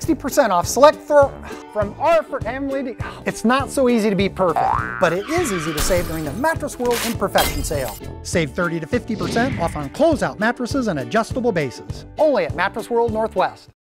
60% off select from our family. It's not so easy to be perfect, but it is easy to save during the Mattress World Imperfection sale. Save 30 to 50% off on closeout mattresses and adjustable bases. Only at Mattress World Northwest.